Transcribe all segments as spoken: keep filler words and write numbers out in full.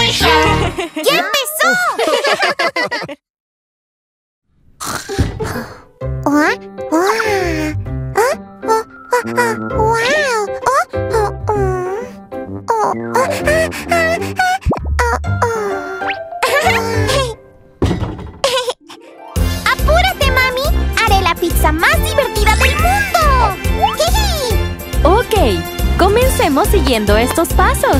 ¡Ya empezó! ¡Apúrate, mami! ¡Haré la pizza más divertida del mundo! Ok, comencemos siguiendo estos pasos.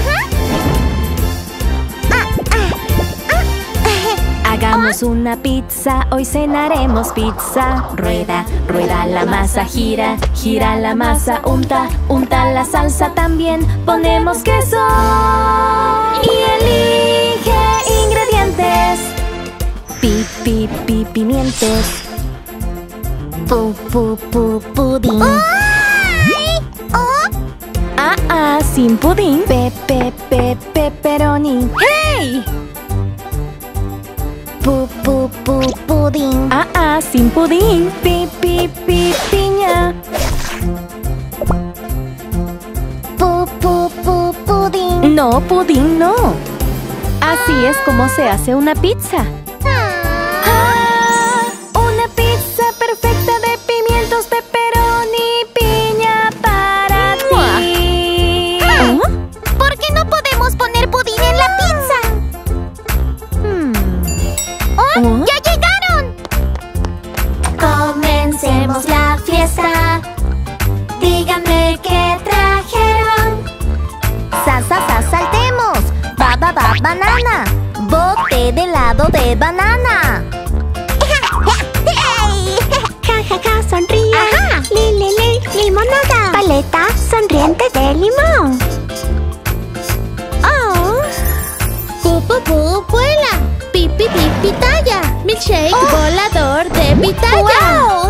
Hagamos una pizza, hoy cenaremos pizza. Rueda, rueda la masa, gira, gira la masa. Unta, unta la salsa también. Ponemos queso y elige ingredientes. Pi, pi, pi, pimientos. Pu, pu, pu, pudín. Ah, ah, sin pudín. Pe, pe, pe, pepperoni. ¡Hey! Pu, pu, pu, pudín. Ah, ah, sin pudín. Pi, pi, pi, piña. Pu, pu, pu, pudín. No, pudín no. Así es como se hace una pizza. Ah, una pizza perfecta de pimientos, pepperoni, piña para ti. ¿Ah? ¿Por qué no podemos poner pudín en la pizza? ¡Oh! ¿Oh? ¡Ya llegaron! Comencemos la fiesta. Díganme qué trajeron. Sa, sa, sa, saltemos. Ba, ba, ba, banana. Bote de helado de banana. Ja, ja, ja, sonríe. Li, li, li, limonada. Paleta sonriente de limón. Oh. Pu, pu, pu, vuela. Pipi, pipi, pitaya. Milkshake volador de pitaya. Wow.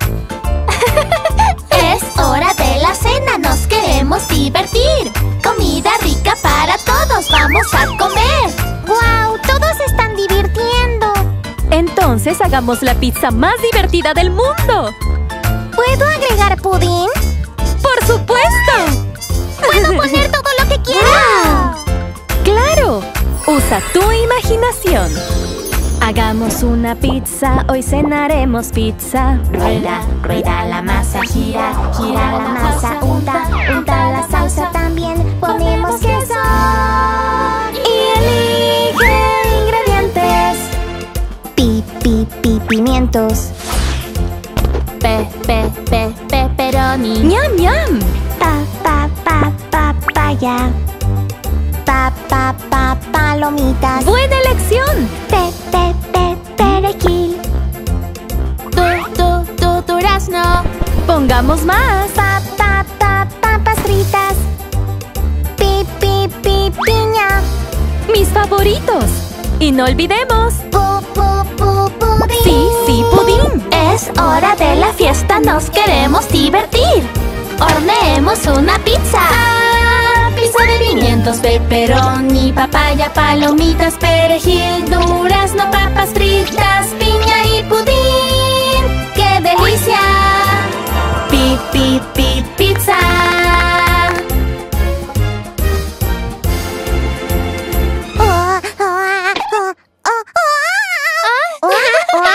Es hora de la cena, nos queremos divertir. Comida rica para todos, vamos a comer. ¡Wow! Todos se están divirtiendo. Entonces hagamos la pizza más divertida del mundo. ¿Puedo agregar pudín? ¡Por supuesto! ¡Puedo poner todo lo que quiera! ¡Claro! Usa tu imaginación. Hagamos una pizza, hoy cenaremos pizza. Rueda, rueda la masa, gira, gira la masa. Unta, unta la salsa también. Ponemos queso Y elige ingredientes. Pi, pi, pi, pimientos. Pe, pe, pe, pepperoni. ¡Ñam, ñam! Pa, pa, pa, papaya. Pa, pa, pa, palomitas. ¡Buena elección! Pe, pe, pe, perejil. Tu, tu, tu, durazno. Pongamos más. Pa, pa, pa, papas fritas. Pi, pi, pi, piña. Mis favoritos. Y no olvidemos. Pu, pu, pu, pudín. Sí, sí, pudín. Es hora de la fiesta, nos queremos divertir. Horneemos una pizza. Ah, pizza de pimientos, pepperoni, papaya, palomitas, perejil, durazno, papas fritas, piña y pudín. ¡Qué delicia! Pi, pi, pi, pizza. Oh, oh, oh, oh, oh, oh.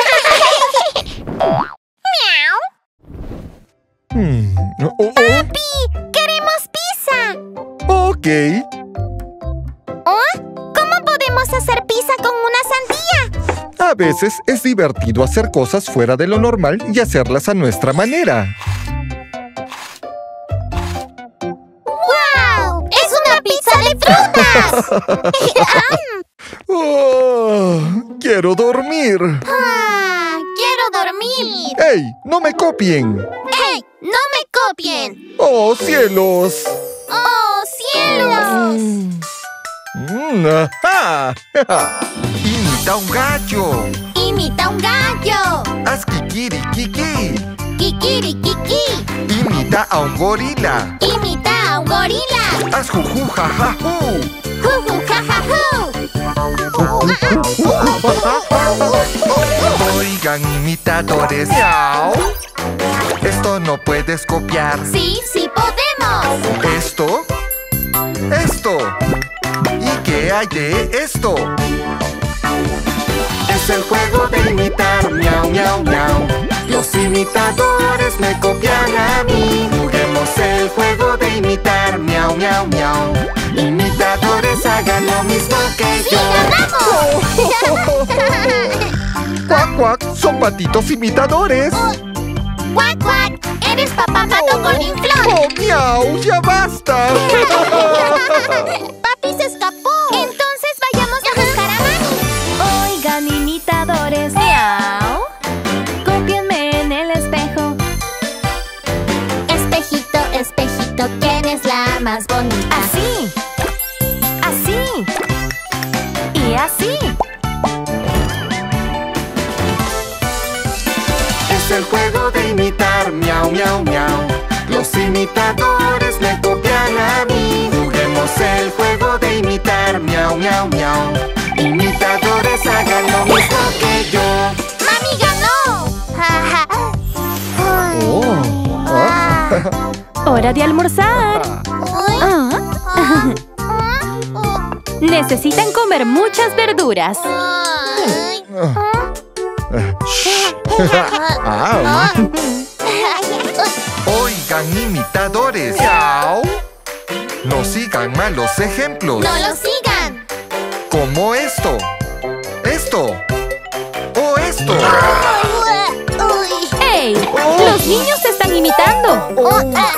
Miau. Hmm. Oh, oh. ¡Papi! ¡Queremos pizza! Ok. ¿Oh? ¿Cómo podemos hacer pizza con una sandía? A veces es divertido hacer cosas fuera de lo normal y hacerlas a nuestra manera. ¡Wow! ¡Es una pizza de frutas! Oh, quiero dormir. Ah, ¡quiero dormir! ¡Hey! ¡No me copien! ¡Hey! ¡No me copien! ¡Oh, cielos! ¡Oh, cielos! Mm, ajá. Imita un gallo. ¡Imita un gallo! Haz kikirikiki. ¡Kikirikiki! Imita a un gorila. ¡Imita a un gorila! Haz juju jajajú. ¡Juju jajajú! Oigan, imitadores. Miau. Esto no puedes copiar. ¡Sí, sí podemos! Esto. Esto. ¿Y qué hallé esto. Es el juego de imitar, miau, miau, miau. Los imitadores me copian a mí. Juguemos el juego de imitar, miau, miau, miau. Imitadores hagan lo mismo que yo. ¡Cuac, cuac! ¡Son patitos imitadores! ¡Cuac, cuac! ¡Eres papá pato con inflón! ¡Oh, miau! ¡Ya basta! ¡Papi se escapó! Entonces vayamos a buscar a Mami. Oigan, imitadores. Miau. Cópienme en el espejo. Espejito, espejito, ¿quién es la más bonita? Así. Así. Y así. Es el juego de imitar, miau, miau, miau. Los imitadores me copian a mí. Juguemos el juego de imitar, miau, miau, miau. Imitadores hagan lo mismo que yo. ¡Mami ganó! Oh. Ah. Hora de almorzar. Ah. Necesitan comer muchas verduras. Ay. Ah. Oigan, imitadores. ¡Miau! No sigan malos ejemplos. ¡No lo sigan! Como esto. Esto. O esto. Uy. ¡Ey! ¡Los niños se están imitando! Oh, ah.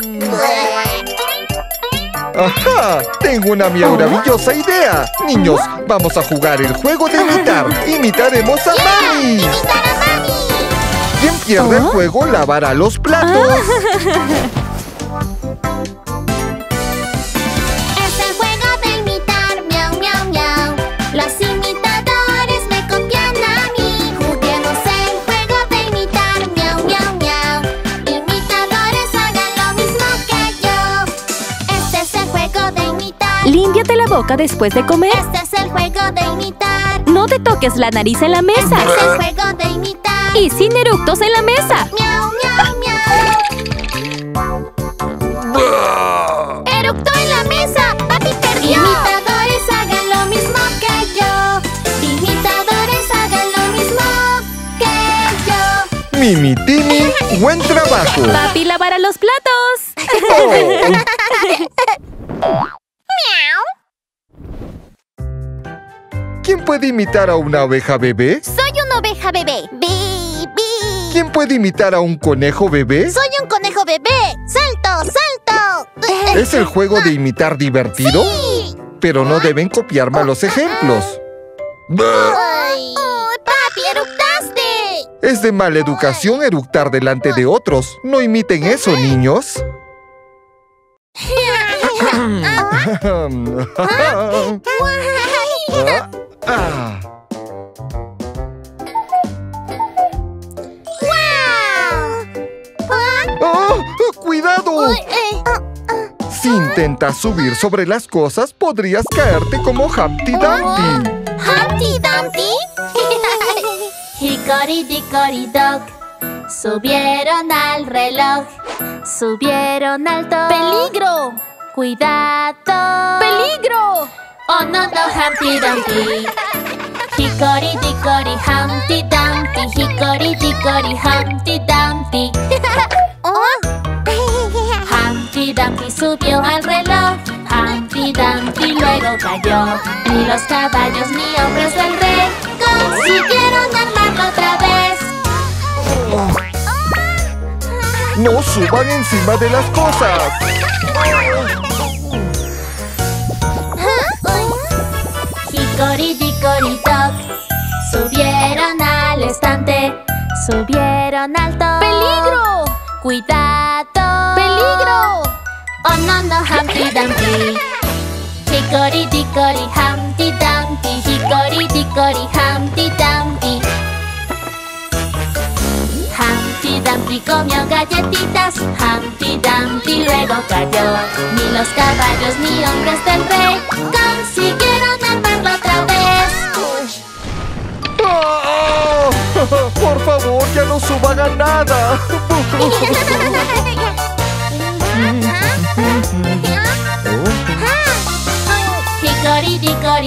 ¡Ajá! Tengo una maravillosa idea. Niños, vamos a jugar el juego de imitar. Imitaremos a Mami. ¡Imitar a Mami! Quien pierde el ¿Oh? juego lavará los platos. Es el juego de imitar, miau, miau, miau. Los imitadores me copian a mí. Juguemos el juego de imitar, miau, miau, miau. Imitadores hagan lo mismo que yo. Este es el juego de imitar. Límpiate la boca después de comer. Este es el juego de imitar. No te toques la nariz en la Este mesa. es el juego de imitar. Y sin eructos en la mesa. Miau, miau, miau. ¡Eructó en la mesa! ¡Papi perdió! Imitadores hagan lo mismo que yo. Imitadores hagan lo mismo que yo. Mimi, Timmy, buen trabajo. Papi lavará los platos. Oh. ¿Quién puede imitar a una oveja bebé? Soy una oveja bebé. ¡Bi, bi! ¿Quién puede imitar a un conejo bebé? Soy un conejo bebé. ¡Salto, salto! ¿Es el juego de imitar divertido? ¡Sí! Pero no deben copiar malos ejemplos. ¡Ay! ¡Oh, papi, eructaste! Es de mala educación eructar delante de otros. No imiten eso, niños. Ah. ¡Oh! ¡Cuidado! Uy, eh, Si intentas subir sobre las cosas, podrías caerte como Humpty Dumpty. ¿Humpty Dumpty? Hickory dickory dock. Subieron al reloj. Subieron alto. ¡Peligro! ¡Cuidado! ¡Peligro! Oh no, no, Humpty Dumpty. Hickory dickory Humpty Dumpty. Hickory dickory Humpty Dumpty. Humpty Dumpty subió al reloj. Humpty Dumpty luego cayó. Ni los caballos ni hombres del rey consiguieron armarlo otra vez. ¡No suban encima de las cosas! Hickory dickory dock. Subieron al estante. Subieron alto. ¡Peligro! ¡Cuidado! ¡Peligro! Oh no, no, Humpty Dumpty. Hickory dickory Humpty Dumpty. Hickory dickory Humpty Dumpty. Humpty Dumpty comió galletitas. Humpty Dumpty luego cayó. Ni los caballos ni hombres del rey consiguieron armarlo otra vez. ¡Ah! ¡Por favor, ya no suban a nada! Hickory dickory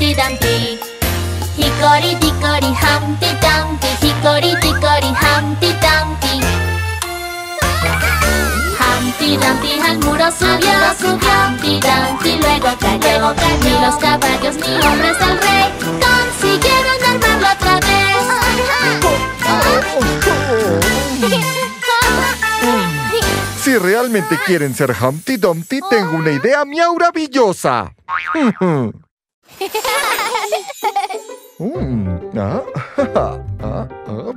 Humpty Dumpty. Hickory dickory Humpty Dumpty, hickory dickory Humpty Dumpty. Humpty Dumpty al muro subió, Humpty Dumpty luego cayó. Ni los caballos ni hombres del rey consiguieron armarlo otra vez. Si realmente quieren ser Humpty Dumpty, tengo una idea miauravillosa. Mm, ah, ah, ah, ah.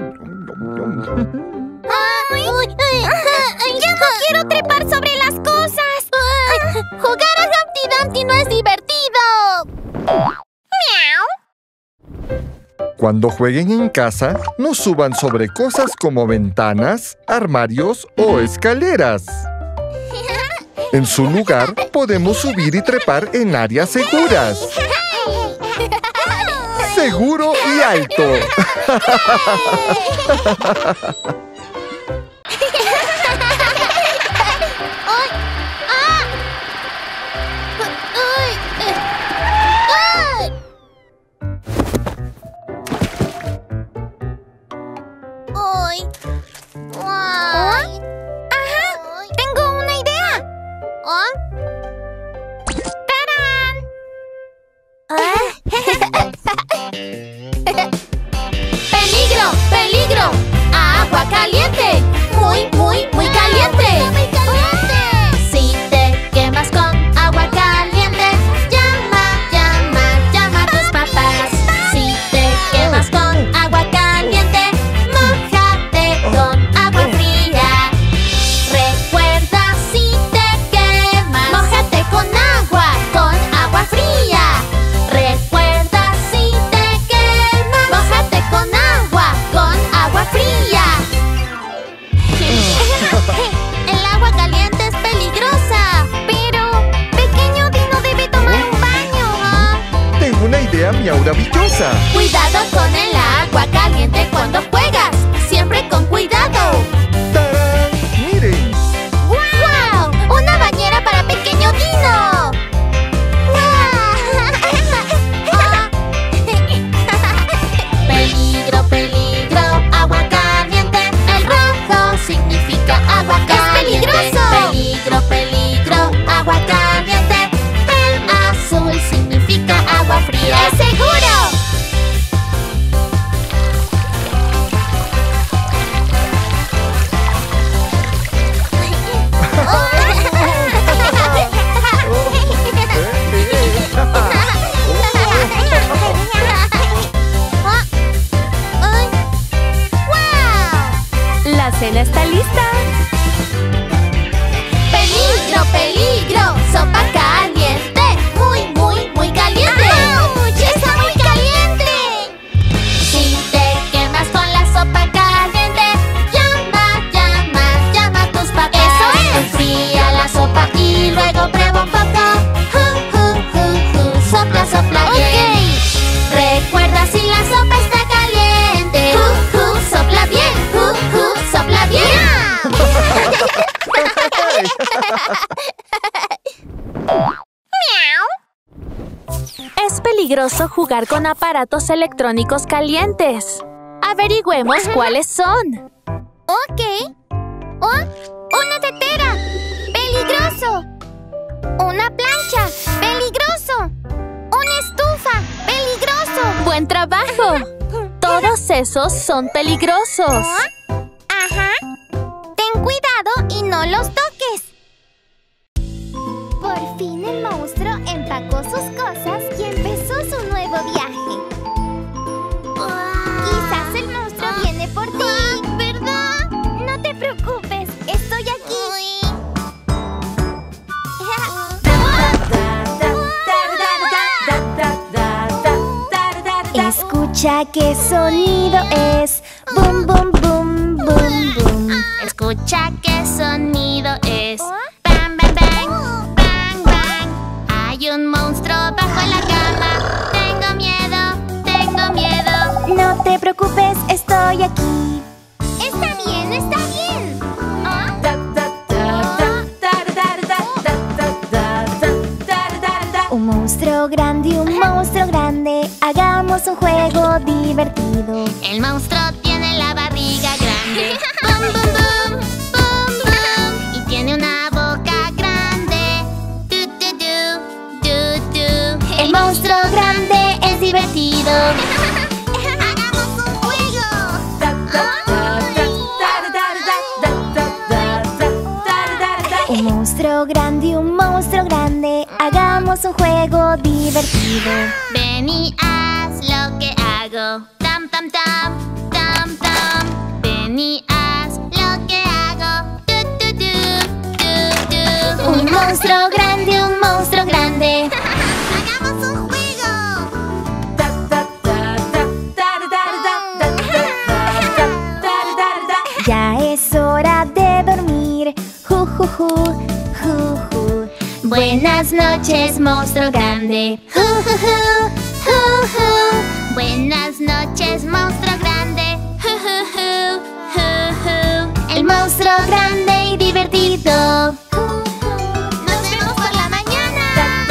¡Ay! ¡Ya no quiero trepar sobre las cosas! ¡Jugar a Humpty Dumpty no es divertido! ¡Miau! Cuando jueguen en casa, no suban sobre cosas como ventanas, armarios o escaleras. En su lugar, podemos subir y trepar en áreas seguras. ¡Seguro y alto! ¡Ay! ¡Ay! ¡Ajá! ¡Tengo una idea! ¿Ah? ¡Tarán! ¡Peligro! ¡Peligro! ¡Agua caliente! ¡Muy, muy, muy caliente! ¡Muy caliente! Si te quemas con agua caliente, llama, llama, llama a tus papás. Si te quemas con agua caliente, mójate con agua fría. Recuerda, si te quemas, mójate con agua, con agua fría. Recuerda, si te quemas, mójate con agua, con agua fría. El agua caliente es peligrosa. Pero Pequeño Dino debe tomar un baño. ¿Ah? Tengo una idea miauravillosa. Cuidado con el agua caliente cuando juegas. Siempre con cuidado. ¡Tarán! ¡Miren! ¡Guau! ¡Una bañera para Pequeño Dino! Peligro, peligro, agua caliente. El rojo significa agua ¡Es caliente. peligroso! Peligro, peligro, agua caliente. El azul significa agua fría. ¡Es seguro! La cena está lista. Peligro, peligro, sopa caliente. Muy, muy, muy caliente. ¡Auch! ¡Está muy caliente! Si te quemas con la sopa caliente, llama, llama, llama a tus papás. ¡Eso es! Enfría la sopa y luego prueba un poco. Ju, ju, ju, ju, sopla, sopla bien. Recuerda, si la sopa está caliente, ju, ju, sopla bien, ju, ju, sopla bien. Es peligroso jugar con aparatos electrónicos calientes. Averigüemos cuáles son. Ok. Oh, ¡una tetera! ¡Peligroso! ¡Una plancha! ¡Peligroso! ¡Una estufa! ¡Peligroso! ¡Buen trabajo! Todos esos son peligrosos. ¿Ah? Ajá. Ten cuidado y no los toques. Por fin el monstruo empacó sus cosas y empezó su nuevo viaje. Quizás el monstruo viene por ti. ¿Verdad? No te preocupes, estoy aquí. Escucha qué sonido es. Boom, boom, boom, boom, boom. Escucha qué sonido es. Bang, bang, bang, bang, bang. Hay un monstruo bajo la cama. Tengo miedo, tengo miedo. No te preocupes, estoy aquí. Está bien, está bien. ¿Ah? Un monstruo grande, un monstruo grande hagamos un juego divertido. El monstruo tiene la barriga grande. Bum, bum, bum, bum, bum. Y tiene una boca grande. Du, du, du, du, du. El monstruo grande es divertido. ¡Hagamos un juego! Un monstruo grande, un monstruo grande. Hagamos un juego divertido. Ven y haz lo que hago. Tam, tam, tam, tam, tam. Ven y haz lo que hago. Du, du, du, du, du. Un monstruo grande, un monstruo grande. ¡Hagamos un juego! Ya es hora de dormir. Ju, ju, ju, ju, ju. Buenas noches, monstruo grande. Ju, ju, ju, ju, ju. Buenas noches, monstruo grande. Ju, ju, ju, ju, ju. El monstruo grande y divertido. Nos vemos por la mañana.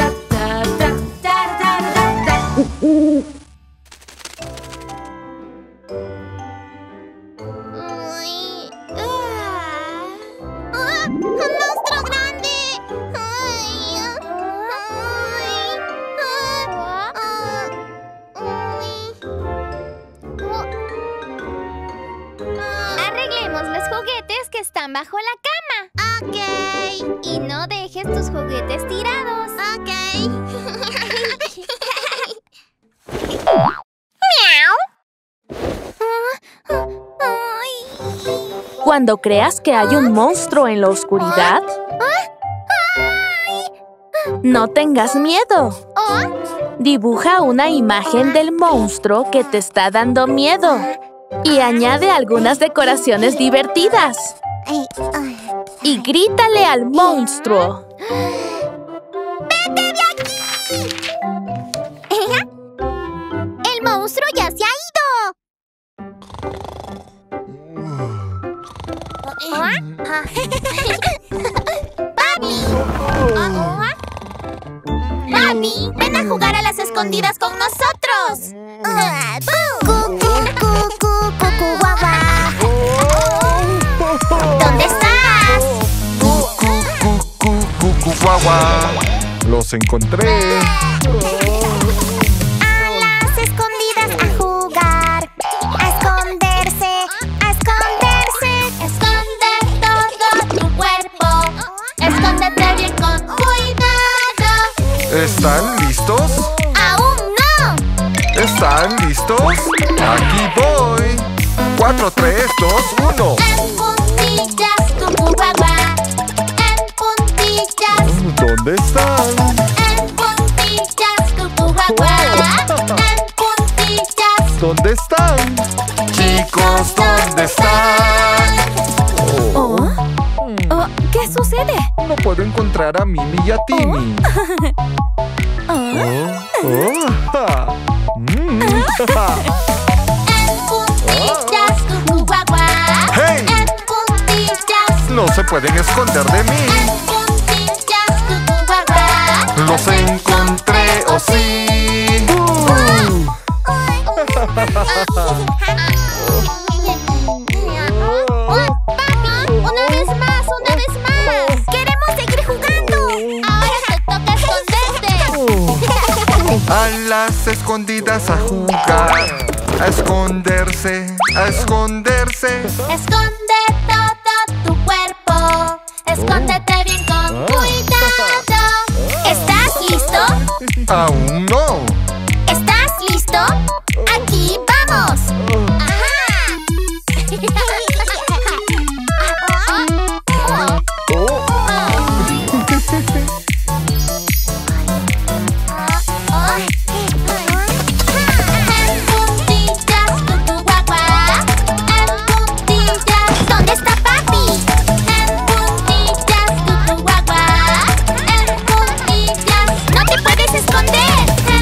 Uy, ah. ¡Ah! ¡Un monstruo grande! Ay, ay, ah, ah, uy. Arreglemos los juguetes que están bajo la cama. Ok, Y no dejes tus juguetes tirados. ok. Cuando creas que hay un monstruo en la oscuridad, no tengas miedo. Dibuja una imagen del monstruo que te está dando miedo y añade algunas decoraciones divertidas. Y grítale al monstruo. ¡El monstruo ya se ha ido! ¡Papi! ¡Papi! ¡Ven a jugar a las escondidas con nosotros! Cu, cu, cu, cu, cu, cu, guau, guau. ¿Dónde estás? Cu, cu, cu, cu, cu, cu, guau, guau. Los encontré. A las escondidas a jugar. A esconderse, a esconderse. Esconde todo tu cuerpo. Escóndete bien con cuidado. ¿Están listos? ¡Aún no! ¿Están listos? Aquí voy. Cuatro, tres, dos, uno. En puntillas, cucu, guau, guau. En puntillas, ¿Dónde están? en puntillas, cucu, guau, guau. En puntillas. ¿Dónde están? Chicos, ¿dónde están? Oh, oh, ¿qué sucede? No puedo encontrar a Mimi y a Timmy. Oh, oh, ja. Mm, ja. En puntillas, cucu, guau, guau. ¡Hey! En puntillas, No se pueden esconder de mí. en puntillas, cucu, guau, guau. Los encontré, oh sí. Papi, una vez más, una vez más. ¡Queremos seguir jugando! Ahora te toca esconderte. A las escondidas a jugar. A esconderse, a esconderse. Esconde todo tu cuerpo. Escóndete bien con cuidado. ¿Estás listo? Aún no. ¿Estás listo? ¡Aquí vamos! ¡Ajá! En puntillas, cucu, guau, guau. En puntillas, ¿dónde está papi? En puntillas, cucu, guau, guau. En puntillas, no te puedes esconder.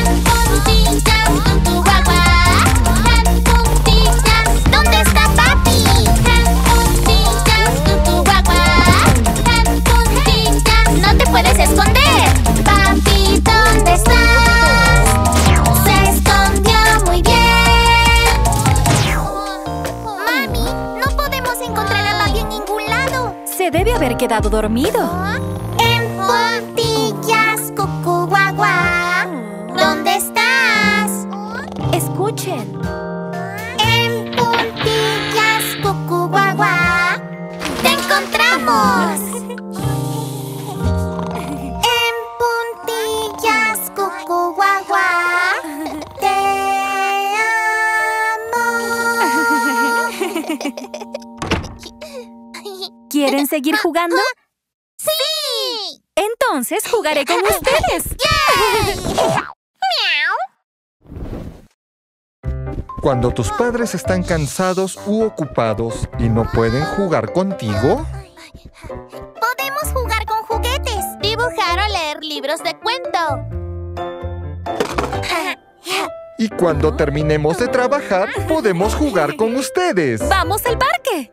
quedado dormido. En puntillas, cucú, guá, guá. ¿Dónde estás? Escuchen. En puntillas, cucú, guá, guá. ¡Te encontramos! En puntillas, cucú, guá, guá. ¡Te amo! ¿Quieren seguir jugando? ¡Sí! Entonces jugaré con ustedes. Cuando tus padres están cansados u ocupados y no pueden jugar contigo, Podemos jugar con juguetes. Dibujar o leer libros de cuento. y cuando terminemos de trabajar, podemos jugar con ustedes. ¡Vamos al parque!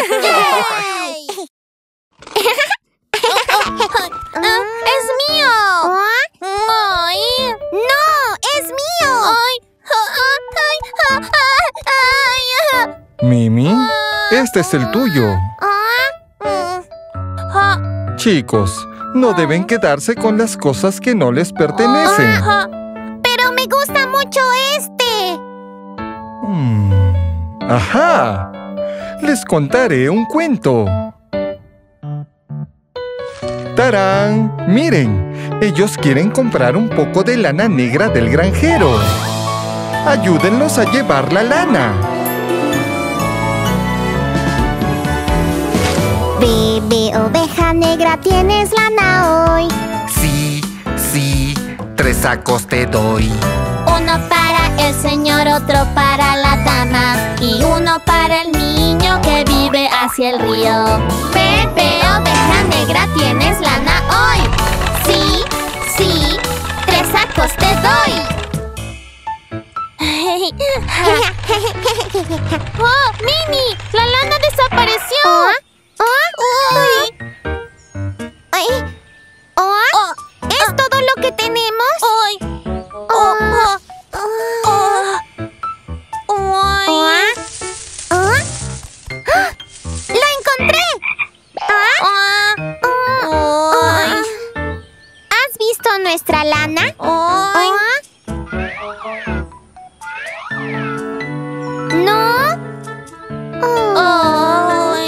Ah, ¡es mío! ¡Ay! ¡No! ¡Es mío! ¡Ay! ¡Ay! ¡Ay! ¡Ay! Mimi, este es el tuyo. Ah, Chicos, no deben quedarse con las cosas que no les pertenecen. ah, ¡Pero me gusta mucho este! Mm, ¡Ajá! Les contaré un cuento. ¡Tarán! ¡Miren! Ellos quieren comprar un poco de lana negra del granjero. ¡Ayúdenlos a llevar la lana! Bebé oveja negra, ¿tienes lana hoy? Sí, sí, tres sacos te doy. uno para el señor, otro para la dama y uno para el niño que vive hacia el río. Bebé oveja negra, ¿tienes lana hoy? Sí, sí, tres sacos te doy. ¡Oh, Minnie! ¡La lana desapareció! Ay. Ay. Oh, ¿es todo lo que tenemos? ¡Ay! ¡Oh! ¡Oh! ¡Oh! ¡Ay! ¿Ah? ¡Lo encontré! ¡Ah! ¡Ay! ¿Has visto nuestra lana? ¡Ay! ¿No? ¡Ay!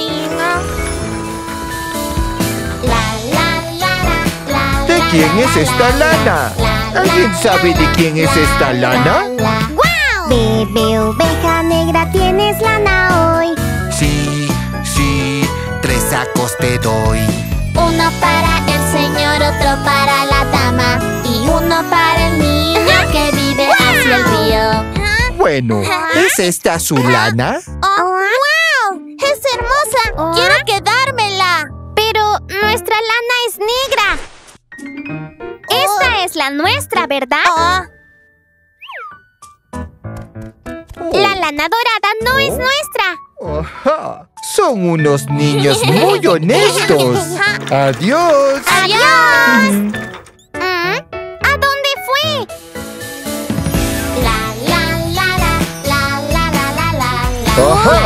La, la, la, la, la, ¿De quién es esta lana? ¿Alguien sabe de quién es esta lana? ¡Guau! Bebé oveja negra, ¿tienes lana hoy? Sí, sí, tres sacos te doy. Uno para el señor, otro para la dama y uno para el niño que vive hacia el río. Bueno, ¿es esta su lana? ¡Wow! ¡Es hermosa! ¡Quiero quedármela! Pero nuestra lana es negra. Esta es la nuestra, ¿verdad? Oh. La lana dorada no es nuestra. ¡Ajá! Son unos niños muy honestos. ¡Adiós! ¡Adiós! ¿Mm? ¿A dónde fue? La, la, la, la, la, la, la, la, la, la. ¡Ajá!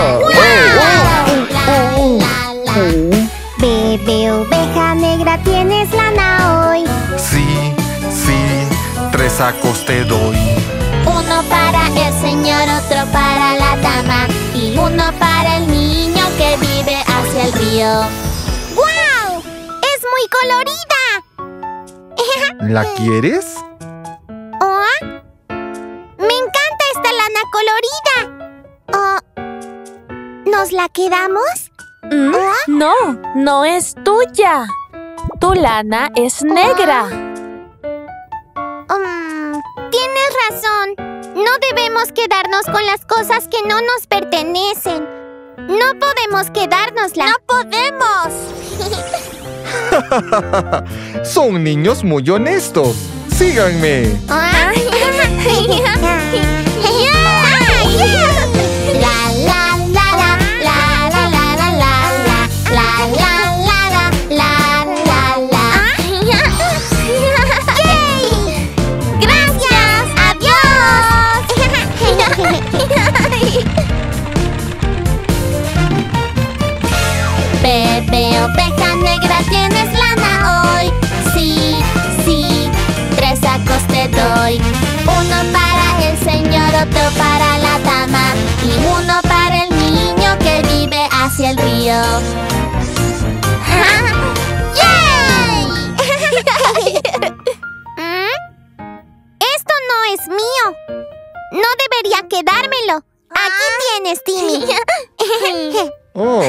La, la, la. Bebé oveja negra, ¿tienes lana hoy? Sí, sí, tres sacos te doy. Uno para el señor, otro para la dama y uno para el niño que vive hacia el río. ¡Guau! ¡Es muy colorida! ¿La quieres? ¿Oh? ¡Me encanta esta lana colorida! Oh, ¿nos la quedamos? ¿Mm? No, no es tuya. Tu lana es negra. Um, tienes razón. No debemos quedarnos con las cosas que no nos pertenecen. No podemos quedárnosla. ¡No podemos! Son niños muy honestos. ¡Síganme! ¿Ah? La, la, la, la, la, la, la, la, la, la, la, la, la, la, la, la. ¡Yay! ¡Gracias! ¡Adiós! Bebé oveja negra, a quedármelo. Aquí tienes, Timmy. Oh.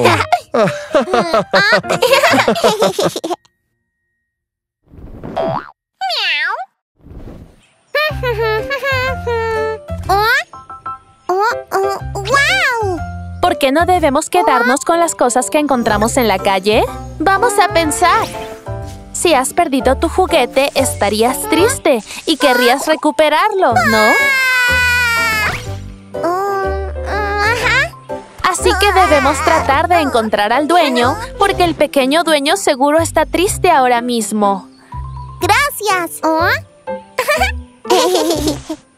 ¿Oh? Oh, oh, ¡wow! ¿Por qué no debemos quedarnos con las cosas que encontramos en la calle? Vamos a pensar. Si has perdido tu juguete, estarías triste y querrías recuperarlo, ¿no? Uh, ajá. Así que debemos tratar de encontrar al dueño, porque el pequeño dueño seguro está triste ahora mismo. Gracias. ¿Oh?